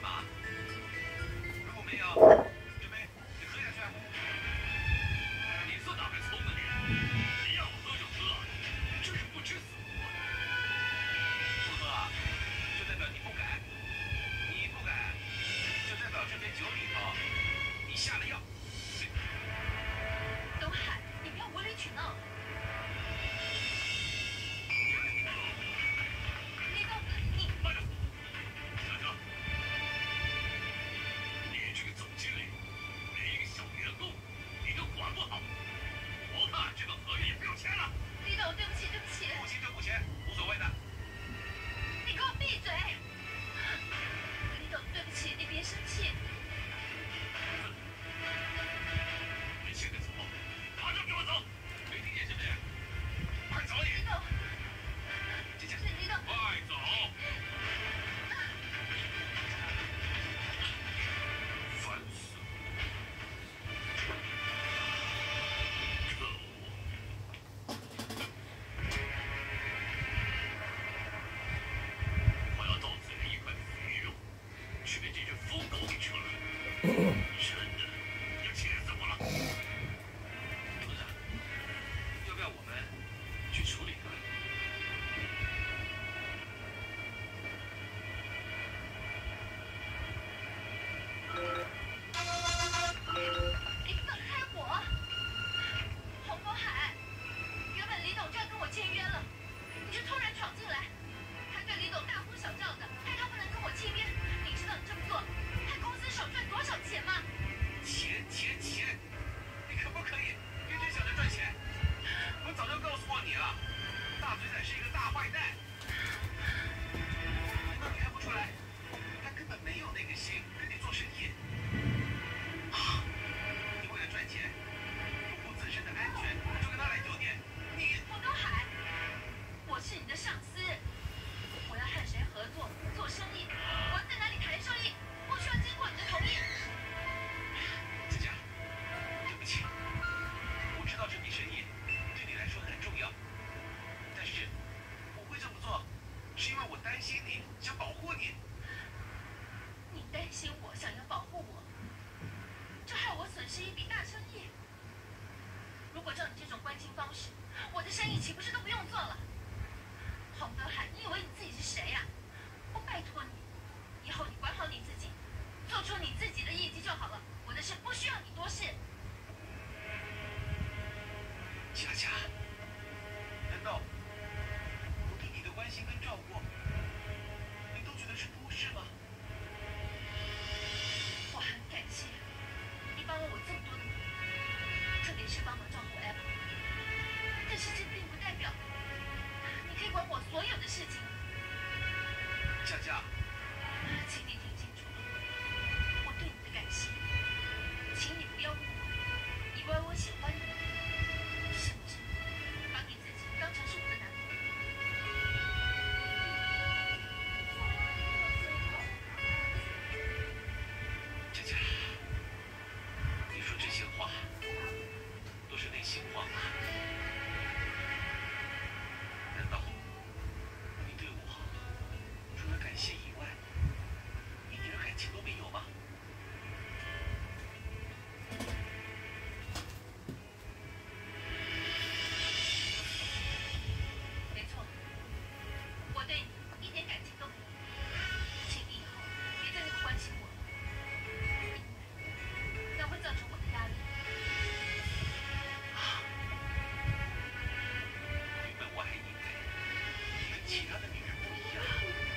吗？如果没有，这杯你喝下去。你是哪根葱啊你？你要喝就喝，这是不知死活。不喝啊，就代表你不敢。你不敢，就代表这杯酒里头你下了药。 东海，你不要无理取闹。李东，你慢着，小张，你这个总经理，连一个小员工你都管不好，我看这个合约也不用签了。 李董，对不起，对不起。 不签就不签，无所谓的。 你给我闭嘴！李董，对不起，你别生气。 你现在走，马上给我走！没听见是不是？快走你！ 李董， 姐姐， 李董， 快走！烦死了！可恶！我要到嘴里一块肥肉，却被这只疯狗给吃了。真的，要气死我了！董事长，要不要我们去处理他？ 你放开我！洪东海，原本李董就要跟我签约了，你就突然闯进来，还对李董大呼小叫的，害他不能跟我签约。你知道你这么做害公司少赚多少钱吗？ 钱！你可不可以别只想着赚钱？我早就告诉过你了，大嘴仔是一个大坏蛋。难道你看不出来？他根本没有那个心跟你做生意。你为了赚钱，不顾自身的安全，就跟他来酒店。你洪东海，我是你的上司，我要和谁合作做生意，我要在哪里谈生意，不需要经过你的同意。 姐姐，对不起，我知道这笔生意对你来说很重要，但是我会这么做，是因为我担心你，想保护你。 你担心我，想要保护我，这害我损失一笔大生意。如果照你这种关心方式，我的生意岂不是都不用做了？洪德海，你以为你自己是谁呀？我拜托你，以后你管好你自己，做出你自己的业绩就好了。我的事不需要你多事。 佳佳，难道我对你的关心跟照顾，你都觉得是多事吗？ 我很感谢你帮了我这么多的忙，特别是帮忙照顾 Apple。但是这并不代表你可以管我所有的事情。 佳佳， 请你听清楚，我对你的感谢，请你不要误会，以为我喜欢你，甚至把你自己当成是我的男朋友。 佳佳，你说这些话都是内心话吗？难道你对我除了感谢以外，一点感情都没有吗？ 没错，我对你一点感情都没有，请你以后别再那么关心我了，因为那会造成我的压力。 原本我还以为你跟其他的女人不一样，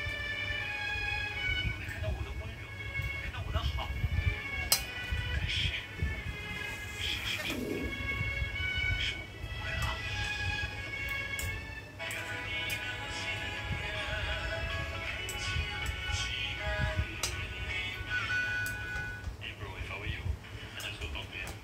你会看到我的温柔，看到我的好，但是事实证明是我误会了。Bro, if I were you, I'd just go bump it.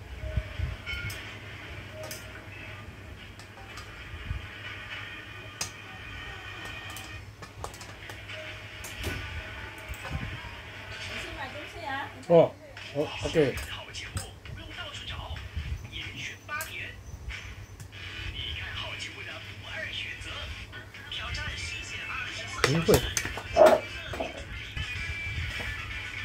哦，OK。 好节目不用到处找，严选8年。你看好节目的不二选择，挑战实现24小时。 明慧。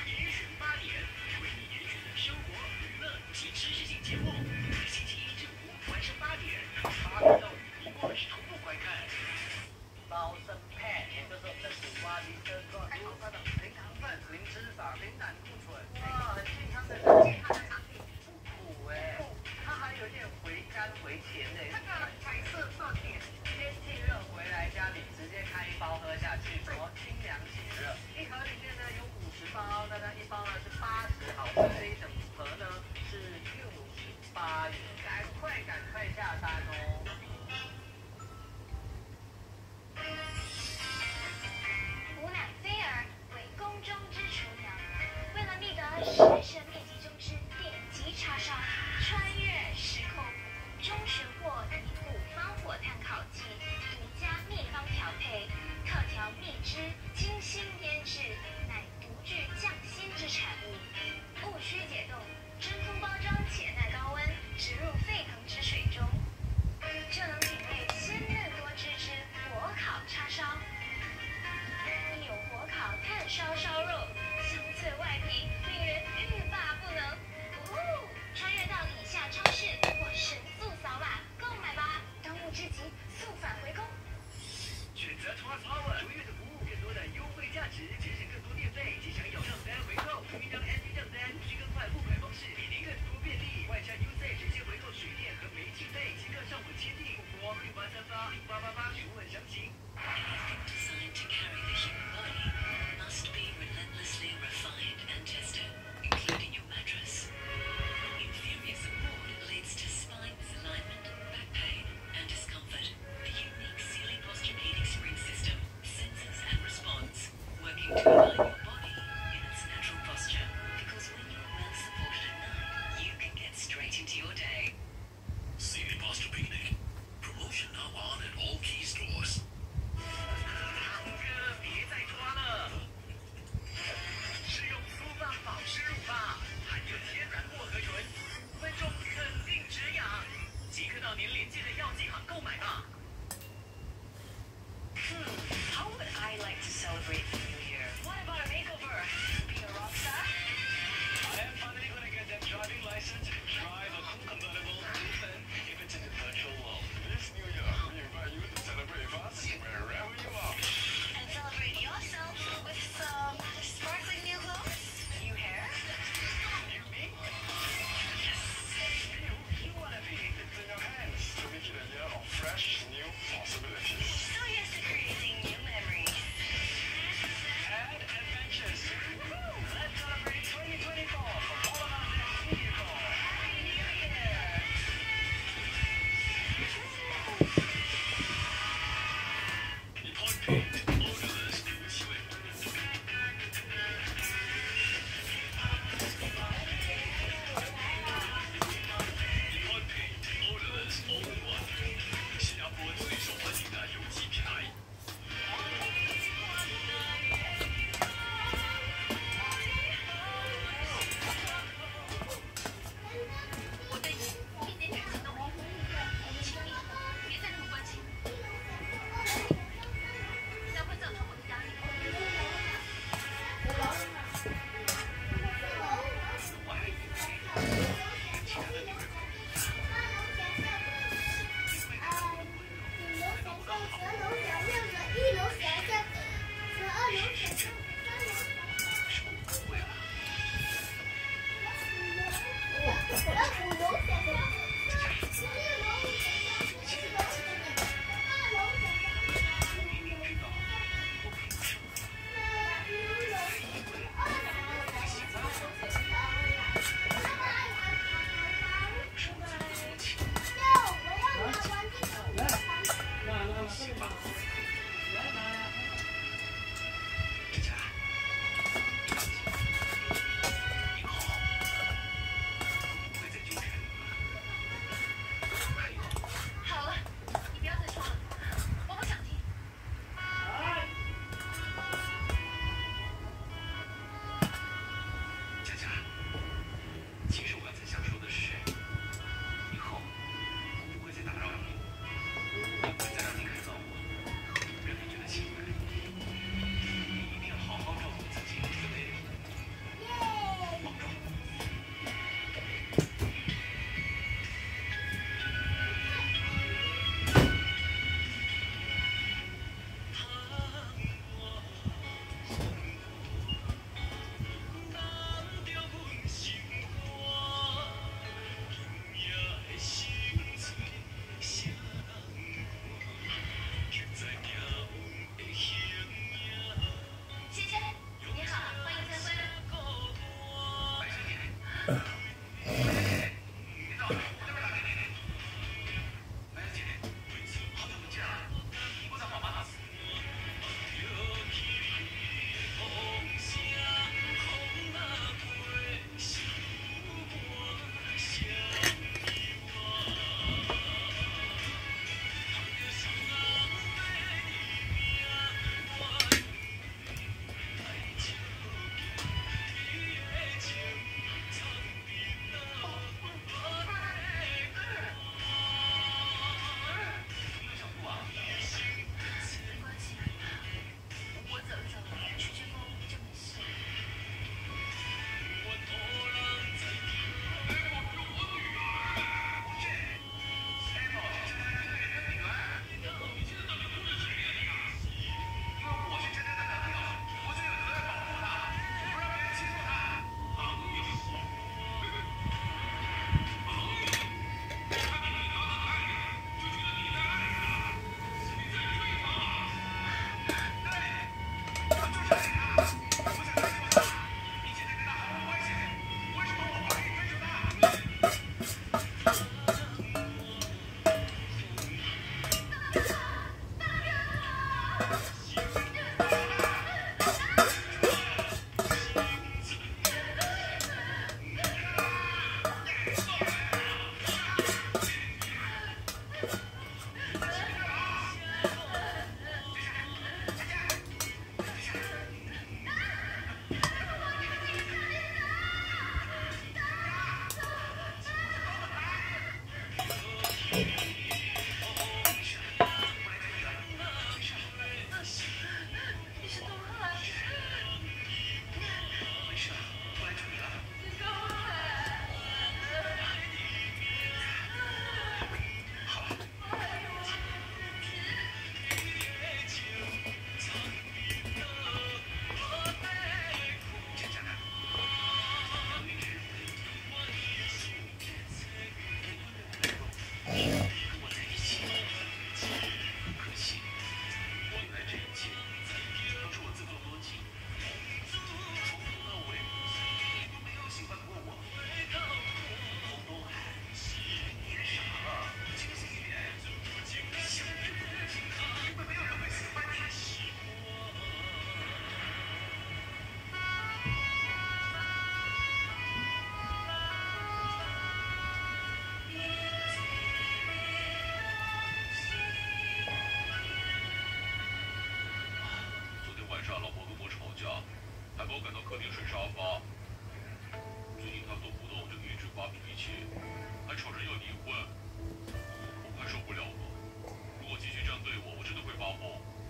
我赶到客厅睡沙发。最近他做不动，就一直发脾气，还吵着要离婚，我快受不了了。如果继续这样对我，我真的会发疯。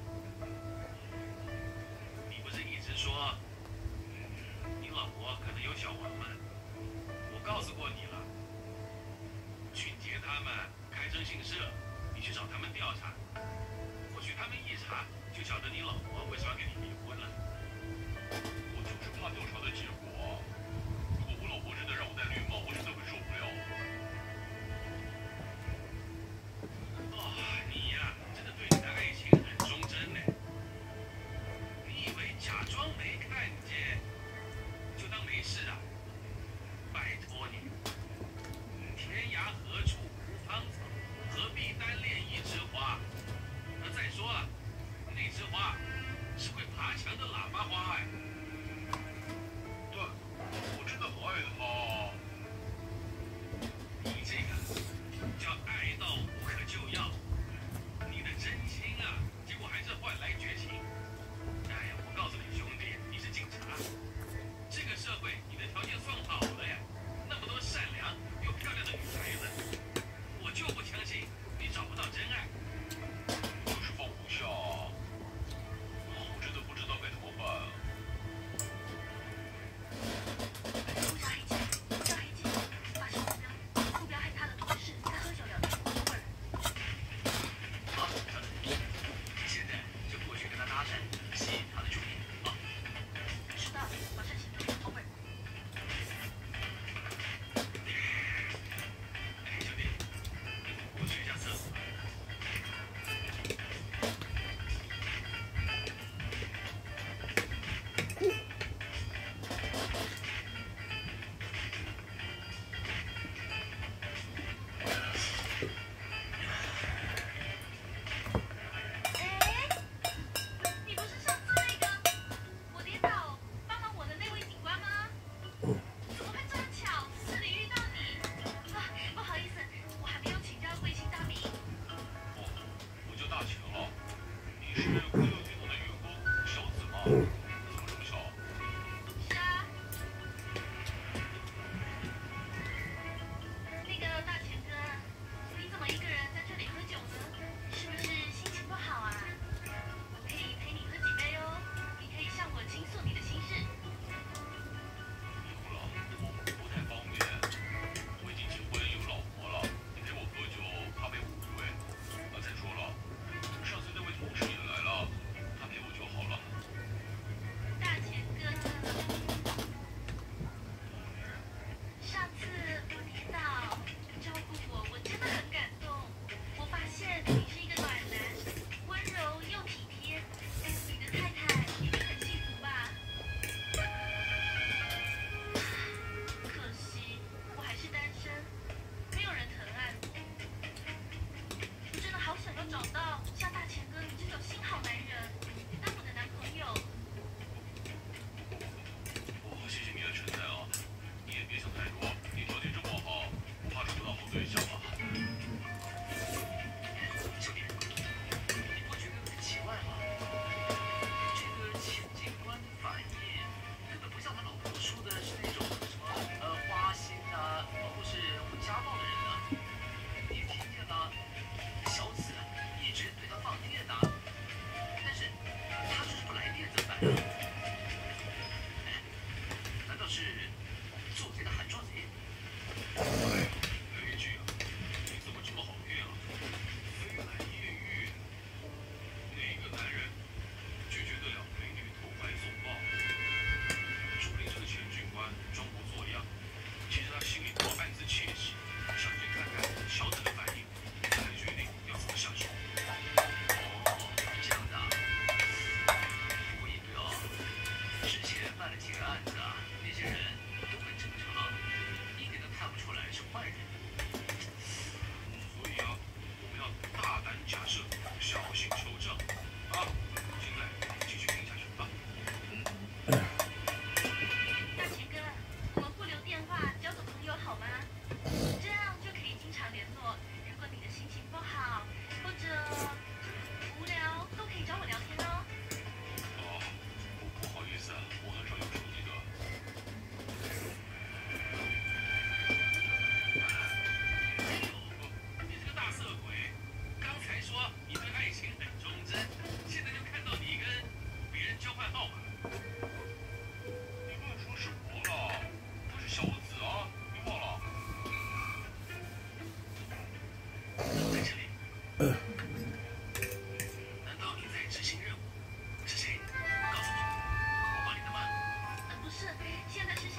你不是一直说你老婆可能有小王吗？我告诉过你了，俊杰他们开征信社，你去找他们调查，或许他们一查就晓得你老婆为什么要跟你离婚了。我就是怕调查的结果。如果我老婆真的让我戴绿帽，我真的会受不了。你呀，真的对你的爱情很忠贞呢。你以为假装没看见，就当没事啊？拜托你，天涯何处无芳草，何必单恋一枝花？再说了，那枝花是会爬墙的喇叭花哎。对，我真的很爱他。你这个叫爱到无可救药，你的真心啊，结果还是换来绝情。哎呀，我告诉你兄弟，你是警察，这个社会你的条件算好了呀，那么多善良又漂亮的女孩子，我就不相信你找不到真爱。就是放不下，我真的不知道该怎么办。 抓黑姐，抓黑姐，发射目标还是他的同事，在喝酒聊天，一会儿。 好，现在就过去跟他搭讪，吸引他的注意。啊， 收到，马上行动，over。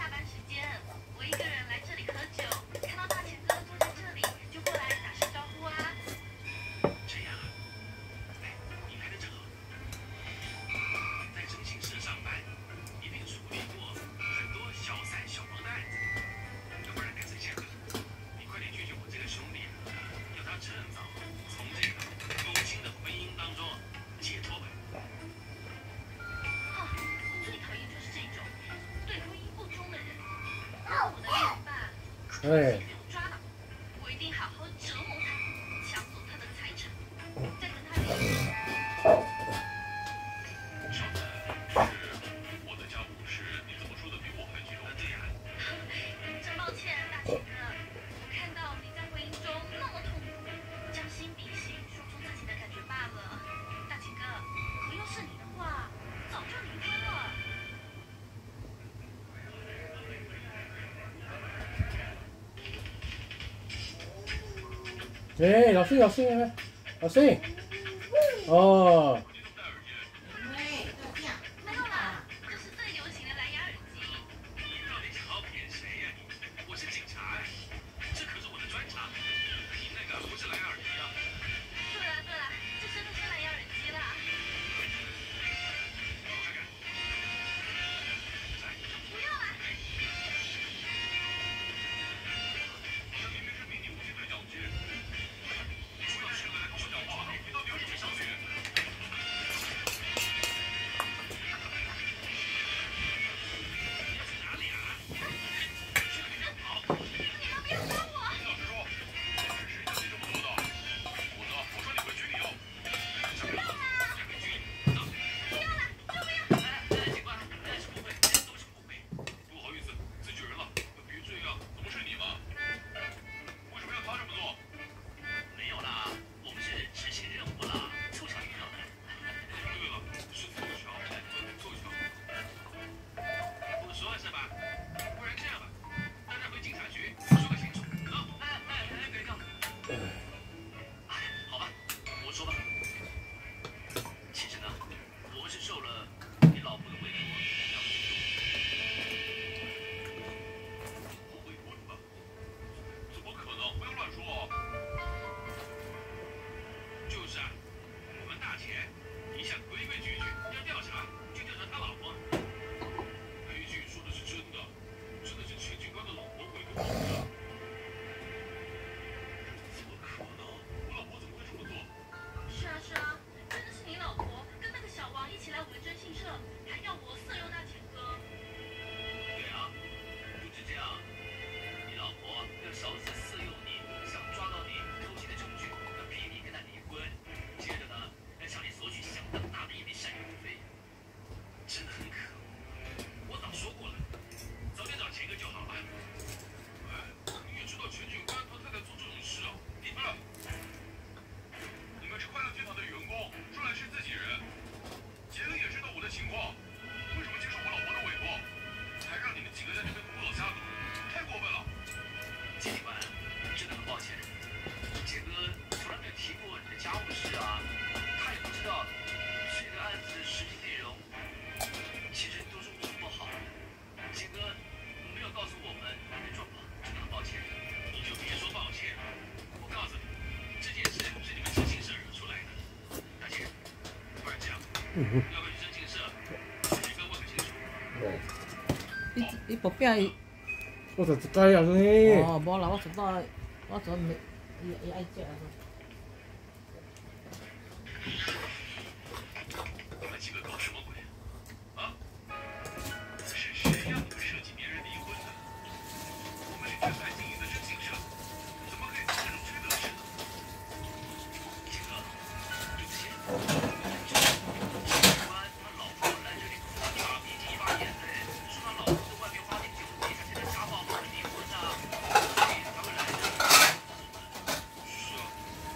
下班时间，我一个人来这里喝酒，看到大钱哥坐在这里，就过来打声招呼啊。 这样啊，哎，你来的正好。在征信社上班，一定处理过很多小三小王的案子，要不然干脆这样，你快点劝劝我这个兄弟，要他趁早从这个勾心的婚姻当中解脱吧。 我最讨厌就是这种对婚姻不忠的人。我的另一半可是被我抓到，我一定好好折磨他，抢走他的财产，再跟他离婚。 少子，是我的家务事，你怎么说的比我还激动？对呀， 真抱歉，大钱哥，我看到你在婚姻中那么痛苦，将心比心，说出自己的感觉罢了。大钱哥，可要是你的话，早就离婚了。 哎，老师，老师，老师，哦， 没有啦，这是最流行的蓝牙耳机。 你到底想要骗谁呀你？我是警察，这可是我的专长。你那个不是蓝牙耳机啊？ 对啦对啦，这真的是蓝牙耳机啦。 我看看。 不要啦。 这明明是迷你无线对讲机。说到这个来跟我讲话，你到底有什么想法？你要去哪里啊？去哪里跑？ 你们不要抓我！ 老实说，这事情你这么做的，否则我说你回局里哦。 不要啦！ 回局里。 不要啦！救命！ 警官，是不会，都是不会。不好意思，自己人了，别这样，怎么是你嘛？为什么要他这么做？没有啦，我们是执行任务啦，凑巧遇到的。对了，是凑巧，凑巧。不说是吧？不然这样吧，大家回警察局说个清楚。走，别动。好吧，我说吧。其实呢，我是受了你老婆的委托，要去做。我委托你吧？怎么可能？不要乱说啊！就是啊，我们大钱一向规规矩矩，要调查就调查他老婆。裴俊说的是真的，真的是钱警官的老婆委托我的。怎么可能？我老婆怎么会这么做？ 是啊是啊，真的是你老婆跟那个小王一起来我们征信社，还要我色诱大钱哥。 对啊，就是这样。你老婆要少次色诱你，想抓到你偷情的证据，要逼你跟他离婚，接着呢，要向你索取相当大的一笔赡养费，真的很可恶。我早说过了，早点找钱哥就好了。哎，你也知道钱警官他太太做这种事啊。你们是快乐天堂的员工，出来是自己人。杰恩也知道我的情况，为什么接受我老婆的委托，还让你们几个在这边胡搞瞎搞，太过分了。钱警官，真的很抱歉，杰哥从来没有提过你的家务事啊，他也不知道这个案子实际内容，其实都是我不好。杰哥没有告诉我们你的状况，真的很抱歉。你就别说抱歉，我告诉你，这件事是你们征信社惹出来的。大姐，不然这样，要不要去征信社，杰哥问个清楚。 伊薄饼我就一解啊，兄弟。 哦，无啦，我知道，我知没，伊爱食啊。 你们几个搞什么鬼？啊？是谁让你们设计别人离婚的？我们是正在经营的征信社，怎么可以做这种缺德事呢？杰哥，对不起，警官他老婆来这里大鼻涕一把眼泪，说他老婆在外面花天酒地，还家暴，离婚啊，所以他们来这里。是啊，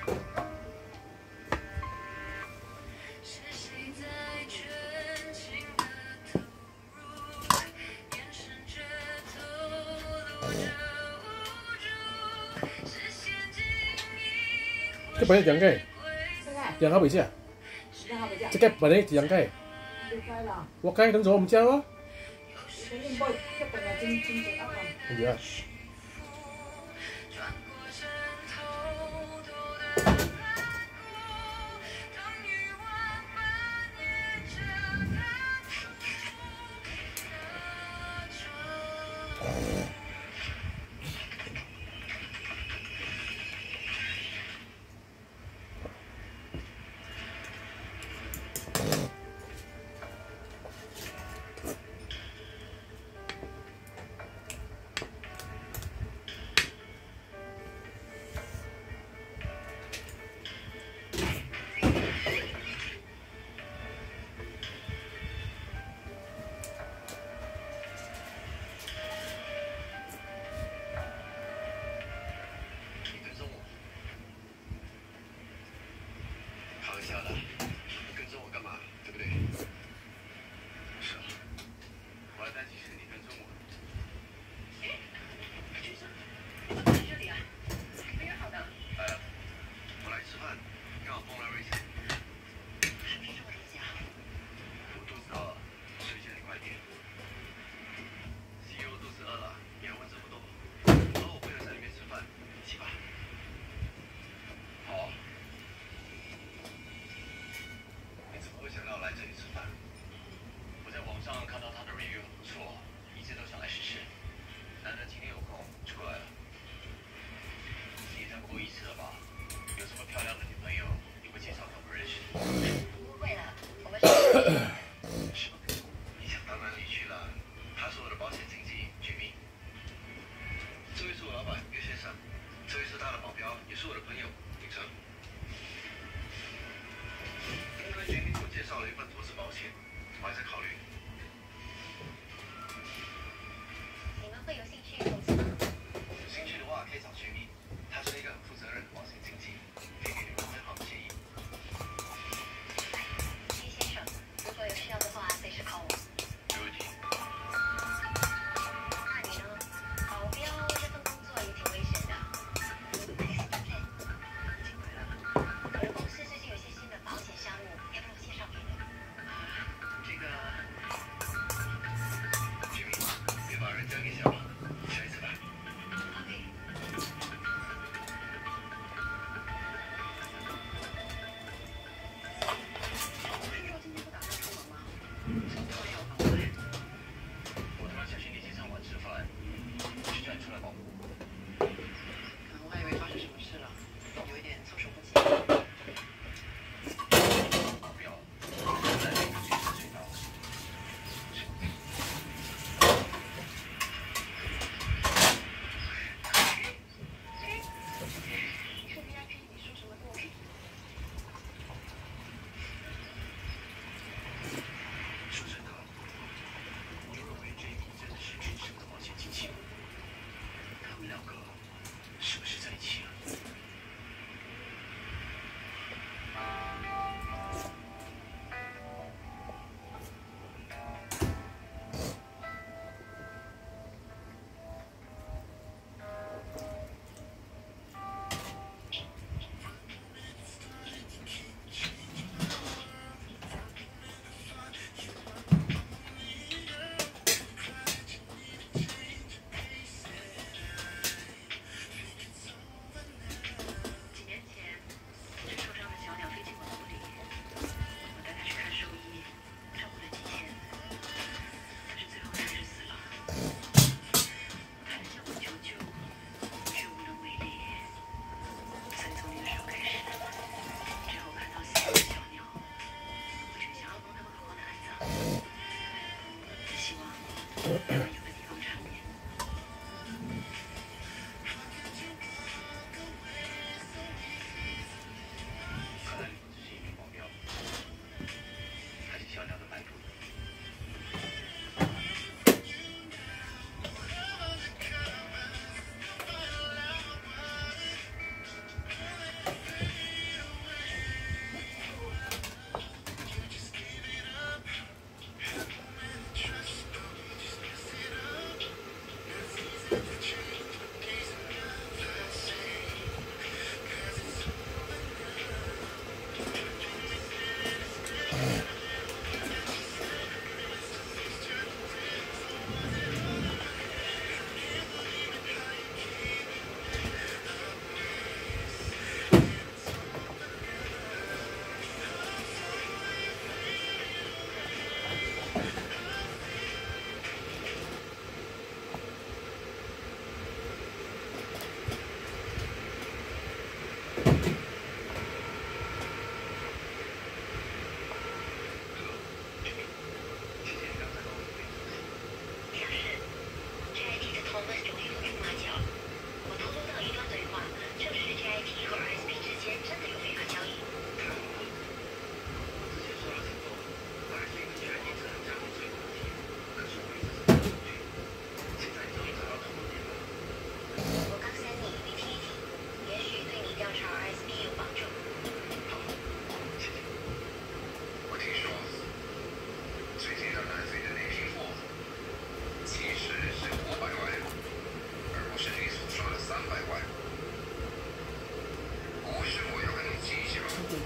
这本来两个，两好几下，这个本来两个，我该等走我们家了。不要。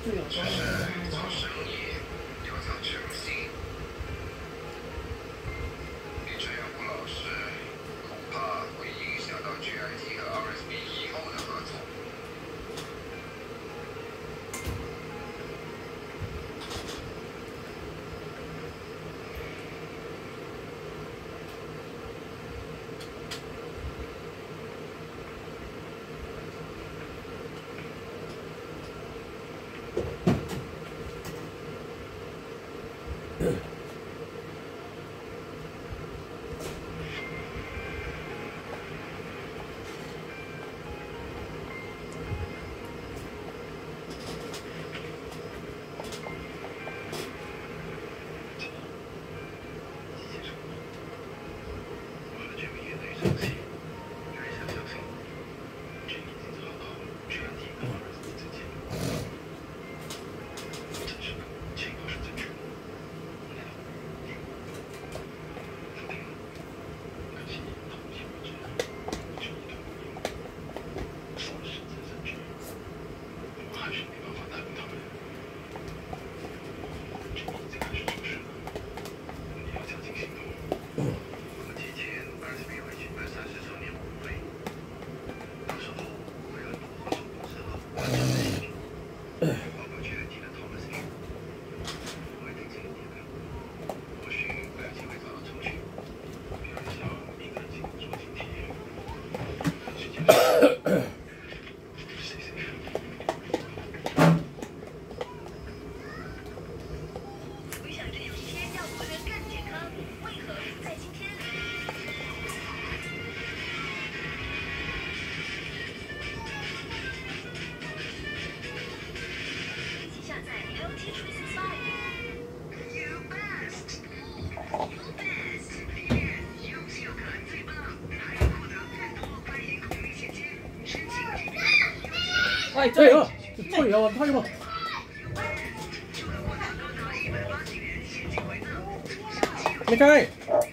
就有时候做生意要讲诚信，你这样不老实，恐怕会影响到 GIT 和 RSB 以后的合作。 回想着有些要活得更健康，为何不在今天？立即下载 LT Choices 5。You best， You best， 里面优秀可爱最棒，还有获得更多欢迎红利现金，申请提名。 喂， 哎呀，退啊！退嘛！你开。